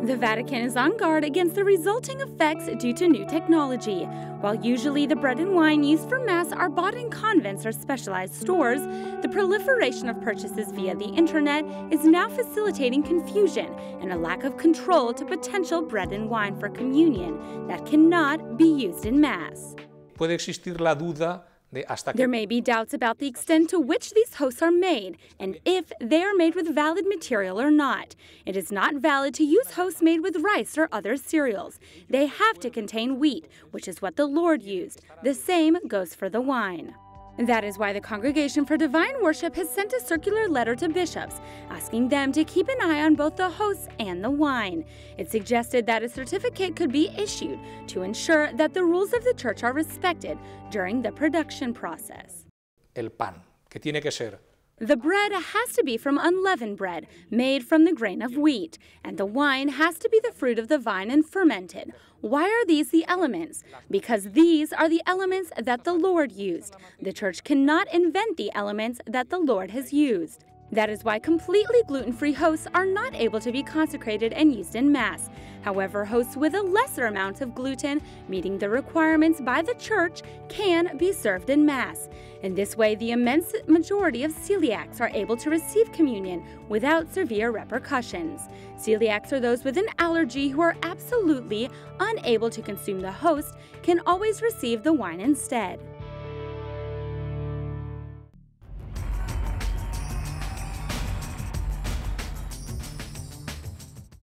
The Vatican is on guard against the resulting effects due to new technology. While usually the bread and wine used for Mass are bought in convents or specialized stores, the proliferation of purchases via the internet is now facilitating confusion and a lack of control to potential bread and wine for communion that cannot be used in Mass. Puede existir la duda. There may be doubts about the extent to which these hosts are made and if they are made with valid material or not. It is not valid to use hosts made with rice or other cereals. They have to contain wheat, which is what the Lord used. The same goes for the wine. That is why the Congregation for Divine Worship has sent a circular letter to bishops, asking them to keep an eye on both the hosts and the wine. It suggested that a certificate could be issued to ensure that the rules of the Church are respected during the production process. El pan, que tiene que ser. The bread has to be from unleavened bread, made from the grain of wheat, and the wine has to be the fruit of the vine and fermented. Why are these the elements? Because these are the elements that the Lord used. The Church cannot invent the elements that the Lord has used. That is why completely gluten-free hosts are not able to be consecrated and used in Mass. However, hosts with a lesser amount of gluten, meeting the requirements by the Church, can be served in Mass. In this way, the immense majority of celiacs are able to receive communion without severe repercussions. Celiacs are those with an allergy who are absolutely unable to consume the host, can always receive the wine instead.